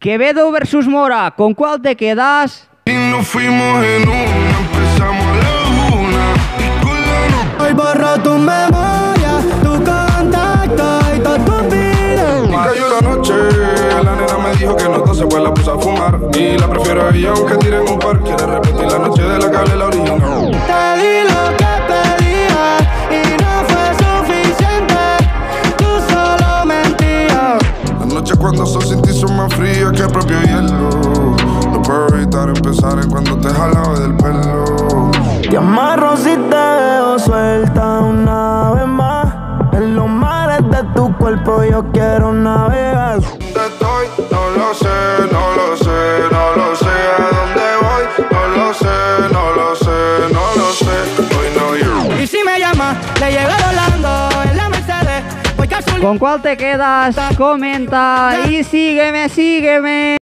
Quevedo versus Mora, ¿con cuál te quedas? Y nos fuimos en una, empezamos a la una y con la Hoy borro tu memoria, tu contacto y todo tu vida. Y cayó la noche, la nena me dijo que no tose, pues la puse a fumar. Y la prefiero a ella aunque tiren un par. Quiere repetir la noche de la cable, la original. Te di lo que pedía y no fue suficiente. Tú solo mentías. Las noches cuando son sin ti son más frías que el propio hielo. No puedo evitar empezar en cuando te jalaba del pelo. Te amarro si te dejo suelta una vez más. En los mares de tu cuerpo yo quiero navegar. ¿Dónde estoy? No lo sé, no lo sé, no lo sé. ¿A dónde voy? No lo sé, no lo sé, no lo sé. Hoy no yo. Y si me llamas, le llego volando en la Mercedes. Voy a ¿Con cuál te quedas? Comenta y sígueme, sígueme.